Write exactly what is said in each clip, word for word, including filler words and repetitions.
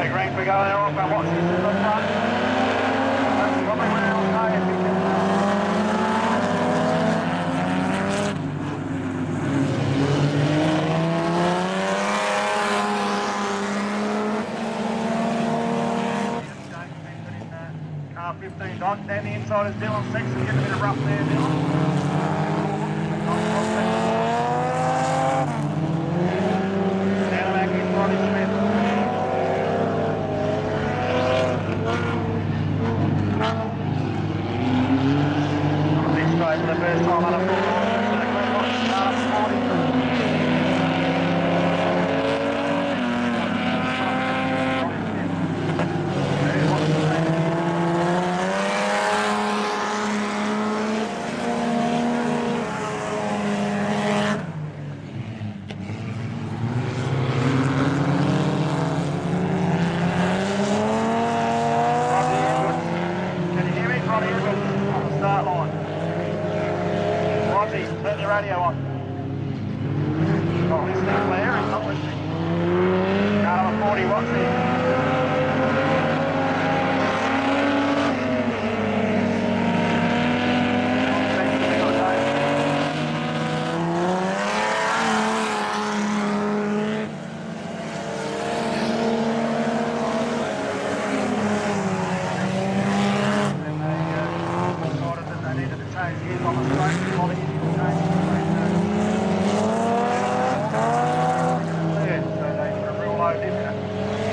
Okay, green for going off and watch this in the front. That's probably where I'll stay if you can. Car fifteen dot, down the inside is Dylan six, and getting a bit of rough there, Dylan. For the first time on a full turn the radio on. Oh, listening clear, it's not listening. Car number forty, what's it? On the straight, before they get into the change. So they put a real load in it.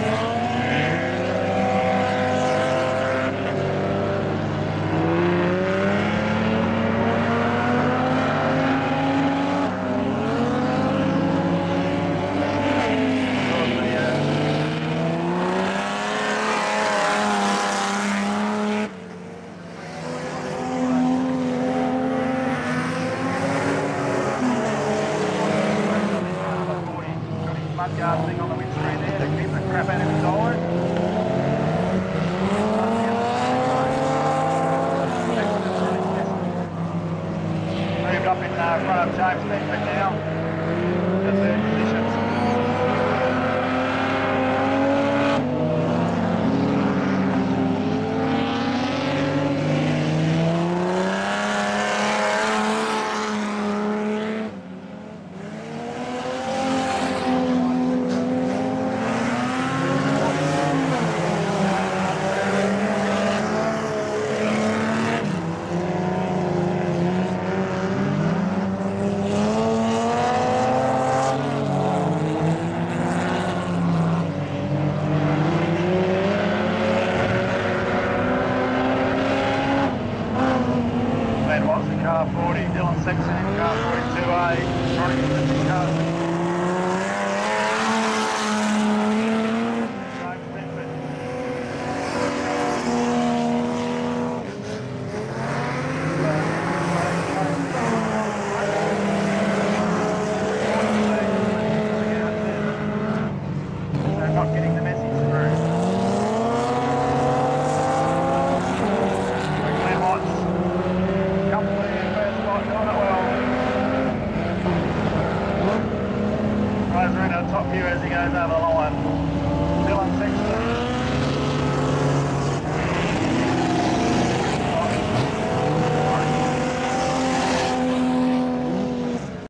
Mudguard thing on the windscreen there to keep the crap out of his eyes. Moved up in uh, front of James Beckford now to third position. Car forty, Dylan sixteen, car forty-two A, running in the car. They're not getting the message through. Top view as he goes over the line.